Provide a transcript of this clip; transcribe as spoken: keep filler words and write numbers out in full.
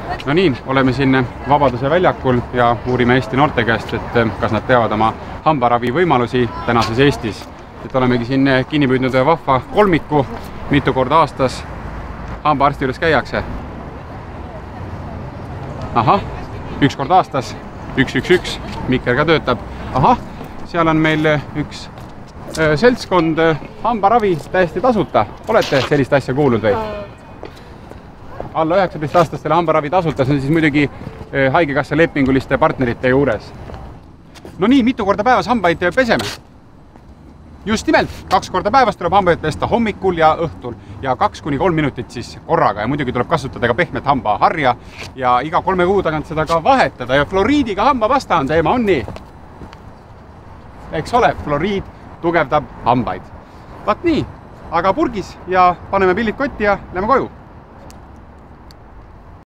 No nii, oleme siin Vabaduse väljakul ja uurime Eesti noorte käest, et kas nad teavad oma hambaravi võimalusi tänases Eestis. Et olemegi siin kinni püüdnud vahva kolmiku, mitu korda aastas hambaarsti juures käiakse. Ahah, üks kord aastas, üks, üks, üks, mikker ka töötab. Ahah, seal on meil üks seltskond hambaravi täiesti tasuta. Olete sellist asja kuulnud või? Alla üheksateist aastastele hambaravi tasuta, see on siis muidugi haigekassa lepinguliste partnerite juures. No nii, mitu korda päevas hambaid peseme? Just nimelt, kaks korda päevas tuleb hambaid pesta hommikul ja õhtul ja kaks kuni kolm minutit siis korraga ja muidugi tuleb kasutada ka pehmet hambaharja ja iga kolme kuu tagant seda ka vahetada ja fluoriidiga hambapasta on teema, on nii? Eks ole, fluoriid tugevdab hambaid. Vaat nii, aga purgis ja paneme pillid kotti ja lähme koju.